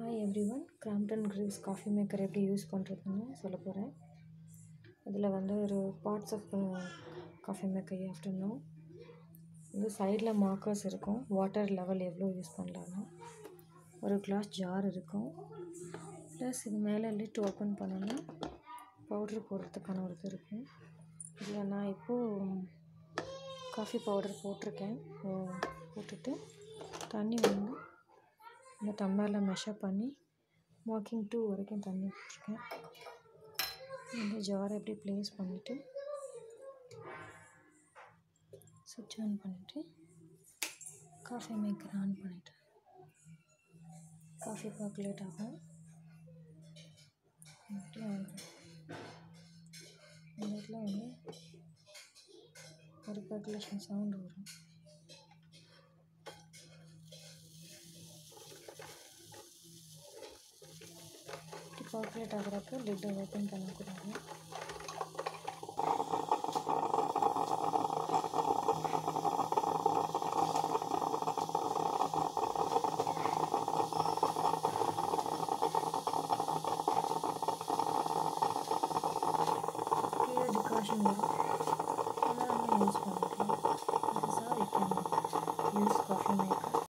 Hi everyone, Crompton Greaves coffee maker எப்படி use பண்ணுறதுன்னு சொல்ல போகிறேன். இதில் ஒரு parts of coffee maker you have to know. சைடில் மார்க்கர்ஸ் இருக்கும், வாட்டர் லெவல் எவ்வளோ யூஸ் பண்ணலான்னு. ஒரு கிளாஸ் ஜார் இருக்கும், ப்ளஸ் இது மேலே லிட் ஓப்பன் பண்ணோன்னா பவுட்ரு போடுறதுக்கான ஒரு இது இருக்கும். இதில் நான் இப்போது காஃபி பவுடர் போட்டிருக்கேன். போட்டுட்டு தண்ணி இந்த டம்ளரில் மெஷர் பண்ணி வாக்கிங் 2 வரைக்கும் தண்ணி போட்டிருக்கேன். இந்த ஜாரை எப்படி ப்ளேஸ் பண்ணிவிட்டு சுவிட்ச் ஆன் பண்ணிவிட்டு காஃபி மேக்கர் ஆன் பண்ணிவிட்டு காஃபி பர்குலேட் ஆகும். இந்த இடத்துல ஒரு பர்குலேஷன் சவுண்டு வரும். பர்குலேட் ஆகிறப்போ லிட்டை ஓப்பன் பண்ணக்கூடாது. கீழே டிகாஷன் வரும், அதெல்லாம் யூஸ் பண்ணிக்கலாம். This is how you can use coffee maker.